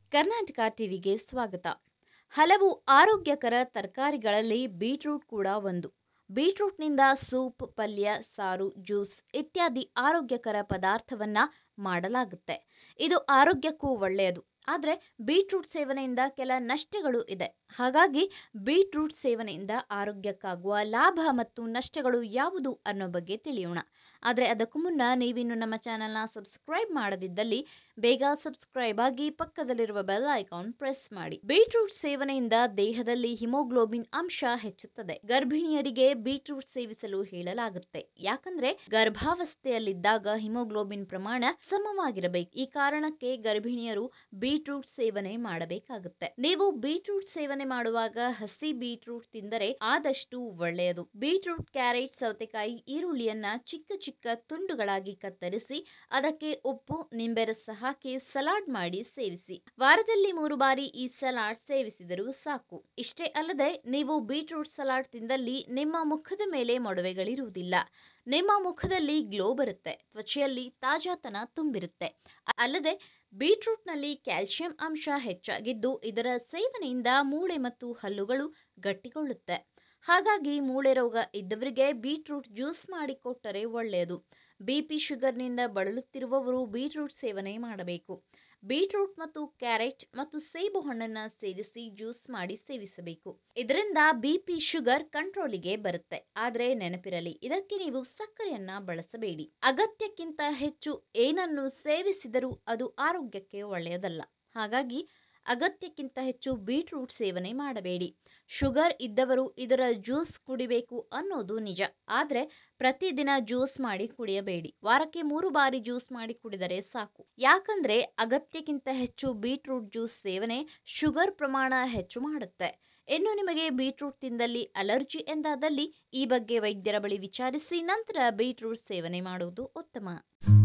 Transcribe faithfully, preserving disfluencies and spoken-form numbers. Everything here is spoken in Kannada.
ಕರ್ನಾಟಕ ಟಿವಿಗೆ ಸ್ವಾಗತ. ಹಲವು ಆರೋಗ್ಯಕರ ತರಕಾರಿಗಳಲ್ಲಿ ಬೀಟ್ರೂಟ್ ಕೂಡ ಒಂದು. ಬೀಟ್ರೂಟ್ನಿಂದ ಸೂಪ್, ಪಲ್ಯ, ಸಾರು, ಜ್ಯೂಸ್ ಇತ್ಯಾದಿ ಆರೋಗ್ಯಕರ ಪದಾರ್ಥವನ್ನ ಮಾಡಲಾಗುತ್ತೆ. ಇದು ಆರೋಗ್ಯಕ್ಕೂ ಒಳ್ಳೆಯದು. ಆದರೆ ಬೀಟ್ರೂಟ್ ಸೇವನೆಯಿಂದ ಕೆಲ ನಷ್ಟಗಳು ಇದೆ. ಹಾಗಾಗಿ ಬೀಟ್ರೂಟ್ ಸೇವನೆಯಿಂದ ಆರೋಗ್ಯಕ್ಕಾಗುವ ಲಾಭ ಮತ್ತು ನಷ್ಟಗಳು ಯಾವುದು ಅನ್ನೋ ಬಗ್ಗೆ ತಿಳಿಯೋಣ. ಆದರೆ ಅದಕ್ಕೂ ಮುನ್ನ ನೀವಿನ್ನು ನಮ್ಮ ಚಾನಲ್ನ ಸಬ್ಸ್ಕ್ರೈಬ್ ಮಾಡದಿದ್ದಲ್ಲಿ ಬೇಗ ಸಬ್ಸ್ಕ್ರೈಬ್ ಆಗಿ ಪಕ್ಕದಲ್ಲಿರುವ ಬೆಲ್ ಐಕಾನ್ ಪ್ರೆಸ್ ಮಾಡಿ. ಬೀಟ್ರೂಟ್ ಸೇವನೆಯಿಂದ ದೇಹದಲ್ಲಿ ಹಿಮೋಗ್ಲೋಬಿನ್ ಅಂಶ ಹೆಚ್ಚುತ್ತದೆ. ಗರ್ಭಿಣಿಯರಿಗೆ ಬೀಟ್ರೂಟ್ ಸೇವಿಸಲು ಹೇಳಲಾಗುತ್ತೆ. ಯಾಕಂದ್ರೆ ಗರ್ಭಾವಸ್ಥೆಯಲ್ಲಿದ್ದಾಗ ಹಿಮೋಗ್ಲೋಬಿನ್ ಪ್ರಮಾಣ ಸಮವಾಗಿರಬೇಕು. ಈ ಕಾರಣಕ್ಕೆ ಗರ್ಭಿಣಿಯರು ಬೀಟ್ರೂಟ್ ಸೇವನೆ ಮಾಡಬೇಕಾಗುತ್ತೆ. ನೀವು ಬೀಟ್ರೂಟ್ ಸೇವನೆ ಮಾಡುವಾಗ ಹಸಿ ಬೀಟ್ರೂಟ್ ತಿಂದರೆ ಆದಷ್ಟು ಒಳ್ಳೆಯದು. ಬೀಟ್ರೂಟ್, ಕ್ಯಾರೆಟ್, ಸೌತೆಕಾಯಿ, ಈರುಳ್ಳಿಯನ್ನ ಚಿಕ್ಕ ಚಿಕ್ಕ ತುಂಡುಗಳಾಗಿ ಕತ್ತರಿಸಿ ಅದಕ್ಕೆ ಉಪ್ಪು, ನಿಂಬೆರಸ ಹಾಕಿ ಸಲಾಡ್ ಮಾಡಿ ಸೇವಿಸಿ. ವಾರದಲ್ಲಿ ಮೂರು ಬಾರಿ ಈ ಸಲಾಡ್ ಸೇವಿಸಿದರೂ ಸಾಕು. ಇಷ್ಟೇ ಅಲ್ಲದೆ ನೀವು ಬೀಟ್ರೂಟ್ ಸಲಾಡ್ ತಿಂದಲ್ಲಿ ನಿಮ್ಮ ಮುಖದ ಮೇಲೆ ಮೊಡವೆಗಳಿರುವುದಿಲ್ಲ. ನಿಮ್ಮ ಮುಖದಲ್ಲಿ ಗ್ಲೋ ಬರುತ್ತೆ. ತ್ವಚೆಯಲ್ಲಿ ತಾಜಾತನ ತುಂಬಿರುತ್ತೆ. ಅಲ್ಲದೆ ಬೀಟ್ರೂಟ್ನಲ್ಲಿ ಕ್ಯಾಲ್ಸಿಯಂ ಅಂಶ ಹೆಚ್ಚಾಗಿದ್ದು ಇದರ ಸೇವನೆಯಿಂದ ಮೂಳೆ ಮತ್ತು ಹಲ್ಲುಗಳು ಗಟ್ಟಿಗೊಳ್ಳುತ್ತೆ. ಹಾಗಾಗಿ ಮೂಳೆ ರೋಗ ಇದ್ದವರಿಗೆ ಬೀಟ್ರೂಟ್ ಜ್ಯೂಸ್ ಮಾಡಿಕೊಟ್ಟರೆ ಒಳ್ಳೆಯದು. ಬಿಪಿ, ಶುಗರ್ನಿಂದ ಬಳಲುತ್ತಿರುವವರು ಬೀಟ್ರೂಟ್ ಸೇವನೆ ಮಾಡಬೇಕು. ಬೀಟ್ರೂಟ್ ಮತ್ತು ಕ್ಯಾರೆಟ್ ಮತ್ತು ಸೇಬು ಹಣ್ಣನ್ನು ಸೇರಿಸಿ ಜ್ಯೂಸ್ ಮಾಡಿ ಸೇವಿಸಬೇಕು. ಇದರಿಂದ ಬಿಪಿ, ಶುಗರ್ ಕಂಟ್ರೋಲಿಗೆ ಬರುತ್ತೆ. ಆದರೆ ನೆನಪಿರಲಿ, ಇದಕ್ಕೆ ನೀವು ಸಕ್ಕರೆಯನ್ನ ಬಳಸಬೇಡಿ. ಅಗತ್ಯಕ್ಕಿಂತ ಹೆಚ್ಚು ಏನನ್ನು ಸೇವಿಸಿದರೂ ಅದು ಆರೋಗ್ಯಕ್ಕೆ ಒಳ್ಳೆಯದಲ್ಲ. ಹಾಗಾಗಿ ಅಗತ್ಯಕ್ಕಿಂತ ಹೆಚ್ಚು ಬೀಟ್ರೂಟ್ ಸೇವನೆ ಮಾಡಬೇಡಿ. ಶುಗರ್ ಇದ್ದವರು ಇದರ ಜ್ಯೂಸ್ ಕುಡಿಬೇಕು ಅನ್ನೋದು ನಿಜ. ಆದರೆ ಪ್ರತಿದಿನ ಜ್ಯೂಸ್ ಮಾಡಿ ಕುಡಿಯಬೇಡಿ. ವಾರಕ್ಕೆ ಮೂರು ಬಾರಿ ಜ್ಯೂಸ್ ಮಾಡಿ ಕುಡಿದರೆ ಸಾಕು. ಯಾಕಂದ್ರೆ ಅಗತ್ಯಕ್ಕಿಂತ ಹೆಚ್ಚು ಬೀಟ್ರೂಟ್ ಜ್ಯೂಸ್ ಸೇವನೆ ಶುಗರ್ ಪ್ರಮಾಣ ಹೆಚ್ಚು ಮಾಡುತ್ತೆ. ಇನ್ನು ನಿಮಗೆ ಬೀಟ್ರೂಟ್ ತಿಂದಲ್ಲಿ ಅಲರ್ಜಿ ಎಂದಾದಲ್ಲಿ ಈ ಬಗ್ಗೆ ವೈದ್ಯರ ಬಳಿ ವಿಚಾರಿಸಿ ನಂತರ ಬೀಟ್ರೂಟ್ ಸೇವನೆ ಮಾಡುವುದು ಉತ್ತಮ.